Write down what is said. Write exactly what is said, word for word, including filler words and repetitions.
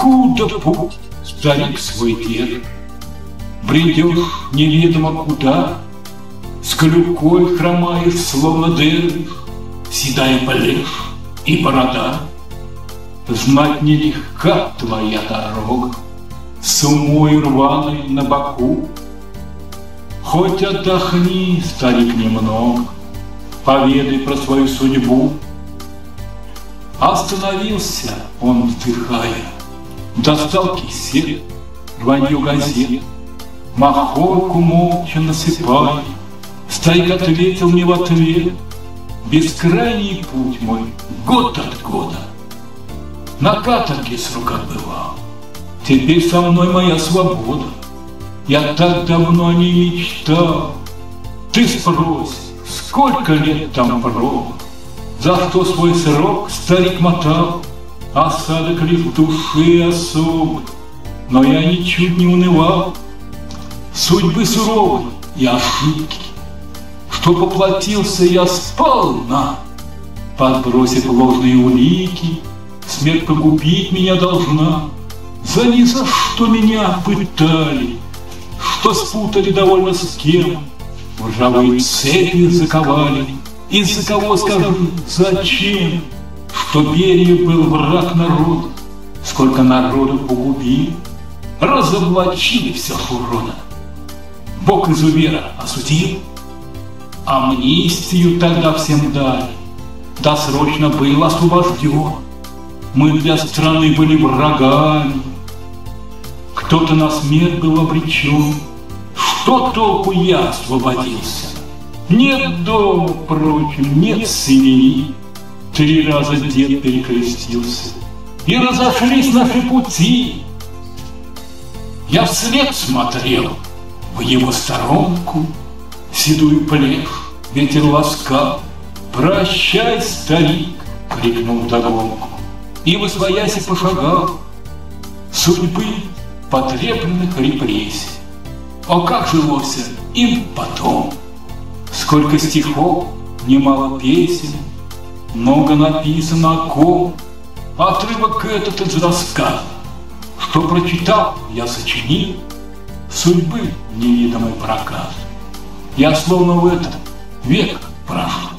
Откуда путь, старик, свой держит? Бредешь неведомо куда, с клюкой хромаешь, словно дервиш, седая полежь и борода. Знать нелегка твоя дорога, с умой рваной на боку. Хоть отдохни, старик, немного, поведай про свою судьбу. Остановился он, вздыхая, достал кисет, рванью газет, махорку молча насыпая. Старик ответил мне в ответ: бескрайний путь мой год от года, на каторге срок отбывал. Теперь со мной моя свобода, я так давно не мечтал. Ты спрось, сколько лет там пробыл, за что свой срок старик мотал. Осадок лишь в душе особый, но я ничуть не унывал. Судьбы суровой и ошибки, что поплатился я сполна, подбросив ложные улики, смерть погубить меня должна. За ни за что меня пытали, что спутали довольно с кем, в ржавые цепи заковали. Из-за кого, скажу, зачем? Что Берия был враг народа, сколько народу погубил, разоблачили всех уродов. Бог изувера осудил, амнистию тогда всем дали, досрочно был освобожден. Мы для страны были врагами, кто-то на смерть был обречен. Что толку я освободился? Нет дома, впрочем, нет семьи. Три раза дед перекрестился, и разошлись наши пути. Я вслед смотрел в его сторонку, седую плешь ветер ласкал. Прощай, старик, крикнул вдогонку, и восвоясь пошагал. Судьбы потребных репрессий, о, как жилось им потом! Сколько стихов, немало песен, много написано о ком. Отрывок этот из рассказа, что прочитал, я сочинил, судьбы невидимый проказ. Я словно в этот век прошу.